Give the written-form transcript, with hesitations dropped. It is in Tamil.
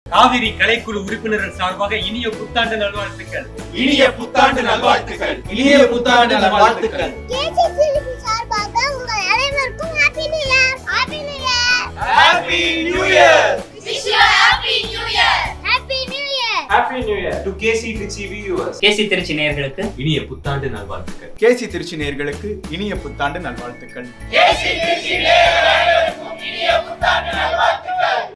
காவிரி கலைக்குழு உறுப்பினர்கள் சார்பாக இனிய புத்தாண்டு நல்வாழ்த்துக்கள். இனிய புத்தாண்டு நல்வாழ்த்துக்கள். இனிய புத்தாண்டு நல்வாழ்த்துக்கள். கேசிசிபி சார்பாக உங்கள் அனைவருக்கும் happy new year. Happy new year. Happy new year. Wish you happy new year. Happy new year. Happy new year to KC Trichy viewers. KC Trichy நேயர்களுக்கு இனிய புத்தாண்டு நல்வாழ்த்துக்கள். கேசி திருச்சி நேயர்களுக்கு இனிய புத்தாண்டு நல்வாழ்த்துக்கள். கேசி திருச்சி நேயர்களுக்கு இனிய புத்தாண்டு நல்வாழ்த்துக்கள்.